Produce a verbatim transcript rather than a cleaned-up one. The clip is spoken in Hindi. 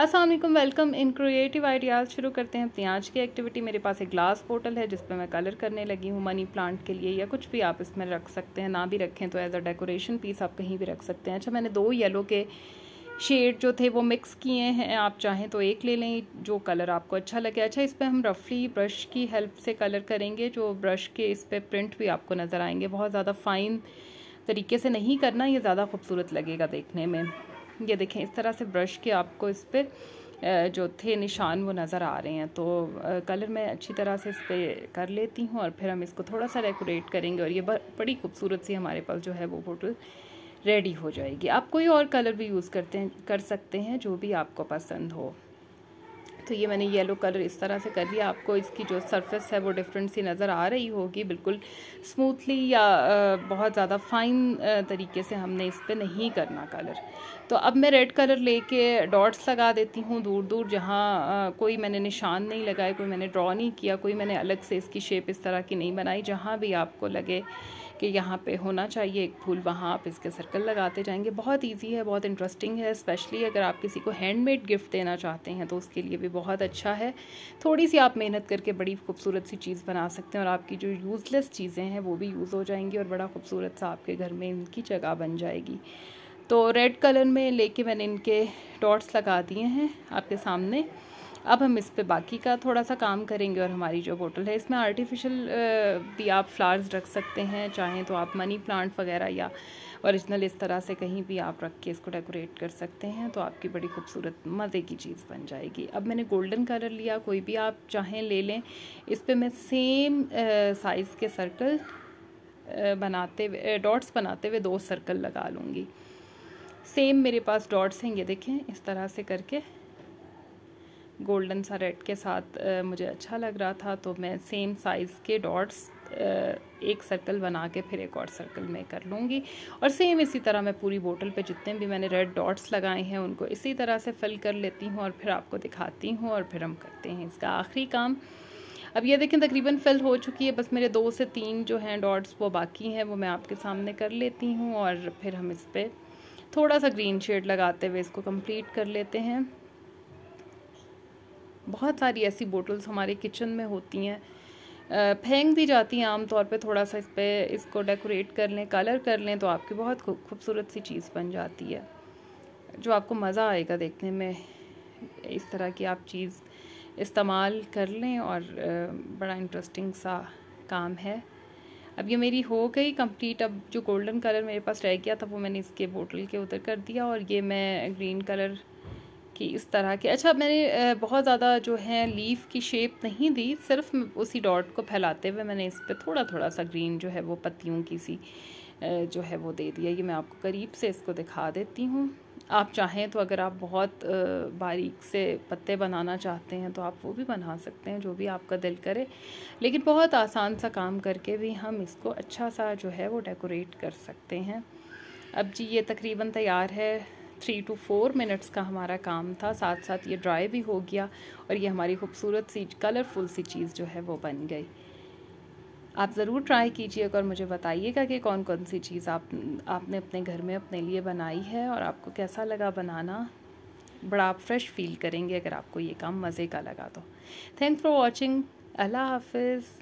अस्सलाम वालेकुम, वेलकम इन क्रिएटिव आइडियाज़। शुरू करते हैं अपनी आज की एक्टिविटी। मेरे पास एक ग्लास बोतल है जिस पर मैं कलर करने लगी हूँ मनी प्लांट के लिए, या कुछ भी आप इसमें रख सकते हैं, ना भी रखें तो एज अ डेकोरेशन पीस आप कहीं भी रख सकते हैं। अच्छा, मैंने दो येलो के शेड जो थे वो मिक्स किए हैं, आप चाहें तो एक ले लें जो कलर आपको अच्छा लगे। अच्छा, इस पर हम रफली ब्रश की हेल्प से कलर करेंगे। जो ब्रश के इस पर प्रिंट भी आपको नज़र आएंगे, बहुत ज़्यादा फाइन तरीके से नहीं करना, ये ज़्यादा खूबसूरत लगेगा देखने में। ये देखें, इस तरह से ब्रश के आपको इस पर जो थे निशान वो नज़र आ रहे हैं। तो कलर मैं अच्छी तरह से इस पर कर लेती हूँ और फिर हम इसको थोड़ा सा डेकोरेट करेंगे और ये बड़ी खूबसूरत सी हमारे पास जो है वो बोतल रेडी हो जाएगी। आप कोई और कलर भी यूज़ करते हैं कर सकते हैं जो भी आपको पसंद हो। तो ये मैंने येलो कलर इस तरह से कर लिया। आपको इसकी जो सरफेस है वो डिफरेंट सी नज़र आ रही होगी, बिल्कुल स्मूथली या बहुत ज़्यादा फाइन तरीके से हमने इस पर नहीं करना कलर। तो अब मैं रेड कलर लेके डॉट्स लगा देती हूँ दूर दूर, जहाँ कोई मैंने निशान नहीं लगाए, कोई मैंने ड्रॉ नहीं किया, कोई मैंने अलग से इसकी शेप इस तरह की नहीं बनाई। जहाँ भी आपको लगे कि यहाँ पे होना चाहिए एक फूल, वहाँ आप इसके सर्कल लगाते जाएंगे। बहुत इजी है, बहुत इंटरेस्टिंग है, स्पेशली अगर आप किसी को हैंडमेड गिफ्ट देना चाहते हैं तो उसके लिए भी बहुत अच्छा है। थोड़ी सी आप मेहनत करके बड़ी खूबसूरत सी चीज़ बना सकते हैं और आपकी जो यूज़लेस चीज़ें हैं वो भी यूज़ हो जाएंगी और बड़ा खूबसूरत सा आपके घर में इनकी जगह बन जाएगी। तो रेड कलर में लेके मैंने इनके डॉट्स लगा दिए हैं आपके सामने। अब हम इस पे बाकी का थोड़ा सा काम करेंगे और हमारी जो बोतल है इसमें आर्टिफिशियल भी आप फ्लावर्स रख सकते हैं, चाहें तो आप मनी प्लांट वगैरह या ओरिजिनल इस तरह से कहीं भी आप रख के इसको डेकोरेट कर सकते हैं। तो आपकी बड़ी खूबसूरत मज़े की चीज़ बन जाएगी। अब मैंने गोल्डन कलर लिया, कोई भी आप चाहें ले लें। इस पर मैं सेम साइज़ के सर्कल बनाते हुए डॉट्स बनाते हुए दो सर्कल लगा लूँगी। सेम मेरे पास डॉट्स हैं, ये देखें इस तरह से करके गोल्डन सा रेड के साथ आ, मुझे अच्छा लग रहा था, तो मैं सेम साइज़ के डॉट्स एक सर्कल बना के फिर एक और सर्कल में कर लूँगी। और सेम इसी तरह मैं पूरी बोतल पे जितने भी मैंने रेड डॉट्स लगाए हैं उनको इसी तरह से फिल कर लेती हूँ और फिर आपको दिखाती हूँ और फिर हम करते हैं इसका आखिरी काम। अब ये देखें तकरीबन फिल हो चुकी है, बस मेरे दो से तीन जो हैं डॉट्स वो बाकी हैं, वो मैं आपके सामने कर लेती हूँ और फिर हम इस पर थोड़ा सा ग्रीन शेड लगाते हुए इसको कंप्लीट कर लेते हैं। बहुत सारी ऐसी बोतल्स हमारे किचन में होती हैं, फेंक दी जाती हैं आम तौर पे। थोड़ा सा इस पर इसको डेकोरेट कर लें, कलर कर लें तो आपकी बहुत खूबसूरत सी चीज़ बन जाती है जो आपको मज़ा आएगा देखने में। इस तरह की आप चीज़ इस्तेमाल कर लें और बड़ा इंटरेस्टिंग सा काम है। अब ये मेरी हो गई कंप्लीट। अब जो गोल्डन कलर मेरे पास रह गया था वो मैंने इसके बोतल के उधर कर दिया और ये मैं ग्रीन कलर की इस तरह के। अच्छा, मैंने बहुत ज़्यादा जो है लीफ की शेप नहीं दी, सिर्फ उसी डॉट को फैलाते हुए मैंने इस पर थोड़ा थोड़ा सा ग्रीन जो है वो पत्तियों की सी जो है वो दे दिया। ये मैं आपको करीब से इसको दिखा देती हूँ। आप चाहें तो अगर आप बहुत बारीक से पत्ते बनाना चाहते हैं तो आप वो भी बना सकते हैं, जो भी आपका दिल करे। लेकिन बहुत आसान सा काम करके भी हम इसको अच्छा सा जो है वो डेकोरेट कर सकते हैं। अब जी ये तकरीबन तैयार है। थ्री टू फोर मिनट्स का हमारा काम था, साथ साथ ये ड्राई भी हो गया और ये हमारी खूबसूरत सी कलरफुल सी चीज़ जो है वो बन गई। आप ज़रूर ट्राई कीजिएगा और मुझे बताइएगा कि कौन कौन सी चीज़ आप आपने अपने घर में अपने लिए बनाई है और आपको कैसा लगा बनाना। बड़ा आप फ्रेश फील करेंगे अगर आपको ये काम मज़े का लगा तो। Thanks for watching. अल्लाह हाफिज़।